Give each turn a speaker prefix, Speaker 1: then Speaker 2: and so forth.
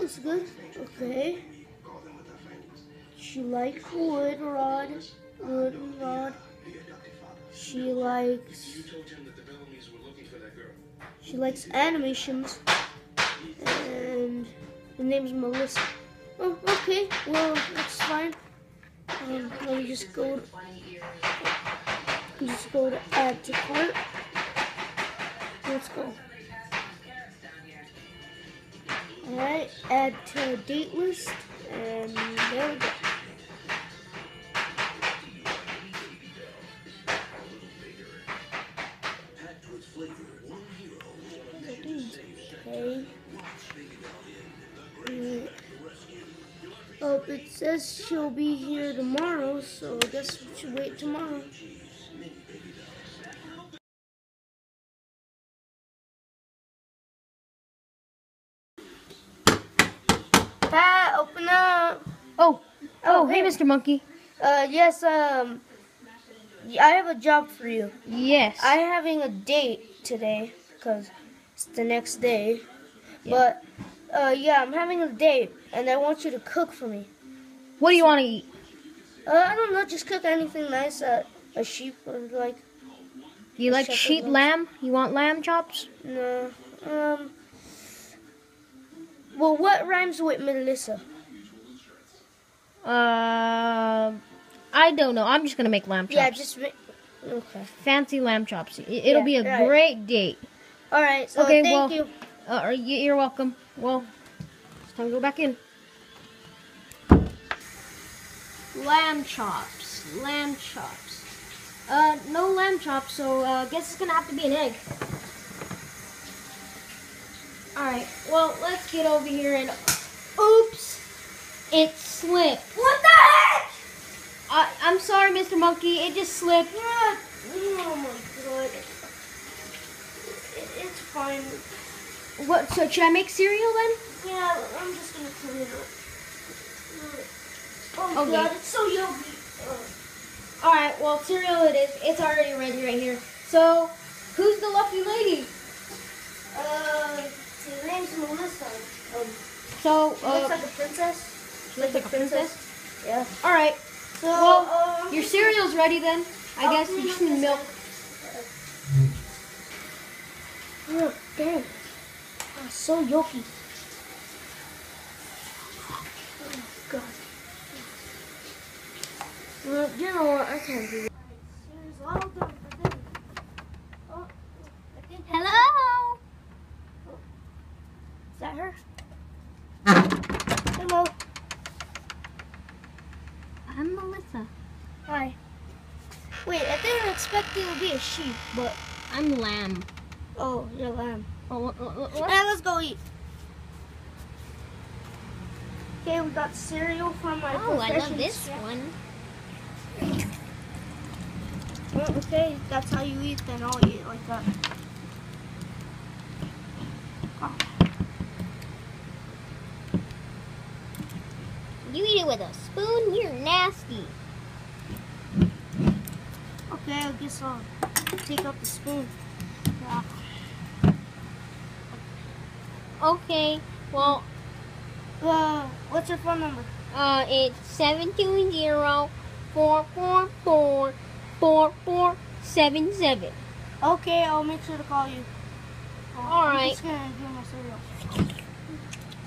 Speaker 1: That's good. Okay. She likes wood rod. She likes animations. And the name's Melissa. Oh, okay. Well, that's fine. Let me just go to add to cart. Let's go. Alright, add to date list, and there we go. Okay. Oh, it says she'll be here tomorrow, so I guess we should wait tomorrow. Pat, open up.
Speaker 2: Oh, hey, Mr. Monkey.
Speaker 1: Yes, I have a job for you.
Speaker 2: Yes.
Speaker 1: I'm having a date today, because it's the next day.
Speaker 2: Yeah.
Speaker 1: But, yeah, I'm having a date, and I want you to cook for me.
Speaker 2: What do you want to eat?
Speaker 1: I don't know, just cook anything nice, a sheep, or like...
Speaker 2: Do you like sheep lamb? You want lamb chops?
Speaker 1: No, well, what rhymes with Melissa?
Speaker 2: I don't know. I'm just going to make lamb chops.
Speaker 1: Yeah, okay.
Speaker 2: Fancy lamb chops. It'll be a great date.
Speaker 1: All right, so
Speaker 2: okay,
Speaker 1: thank you.
Speaker 2: You're welcome. Well, it's time to go back in. Lamb chops. No lamb chops, so I guess it's going to have to be an egg. Alright, well, let's get over here and... Oops! It slipped.
Speaker 1: What the heck?
Speaker 2: I'm sorry, Mr. Monkey. It just slipped.
Speaker 1: Oh my god. It's fine.
Speaker 2: What? So should I make cereal then?
Speaker 1: Yeah, I'm just gonna clean it up. Oh
Speaker 2: Okay.
Speaker 1: god, it's so yummy.
Speaker 2: Alright, well, cereal it is. It's already ready right here. So, who's the lucky lady?
Speaker 1: Her name's Melissa.
Speaker 2: So,
Speaker 1: She looks like a princess.
Speaker 2: She looks like a princess?
Speaker 1: Yeah.
Speaker 2: Alright.
Speaker 1: So,
Speaker 2: Well, your cereal's ready then. I guess you just need milk.
Speaker 1: Oh, dang. Oh, so yummy. Oh, God. Well, you know what? I can't do it.
Speaker 2: Hello?
Speaker 1: Is that her? Hello.
Speaker 2: I'm Melissa.
Speaker 1: Hi. Wait, I didn't expect you to be a sheep, but...
Speaker 2: I'm lamb.
Speaker 1: Oh, you're lamb.
Speaker 2: Oh, what?
Speaker 1: Hey, let's go eat. Okay, we got cereal from my
Speaker 2: Oh, I love
Speaker 1: profession
Speaker 2: this
Speaker 1: chef.
Speaker 2: one.
Speaker 1: Oh, okay, that's how you eat, then I'll eat like that. Oh.
Speaker 2: You eat it with a spoon? You're nasty.
Speaker 1: Okay, I guess I'll take out the spoon. Yeah.
Speaker 2: Okay, well,
Speaker 1: What's your phone number?
Speaker 2: it's 720-444-4477.
Speaker 1: Okay, I'll make sure to call you.
Speaker 2: All
Speaker 1: I'm
Speaker 2: right.
Speaker 1: just gonna do my cereal.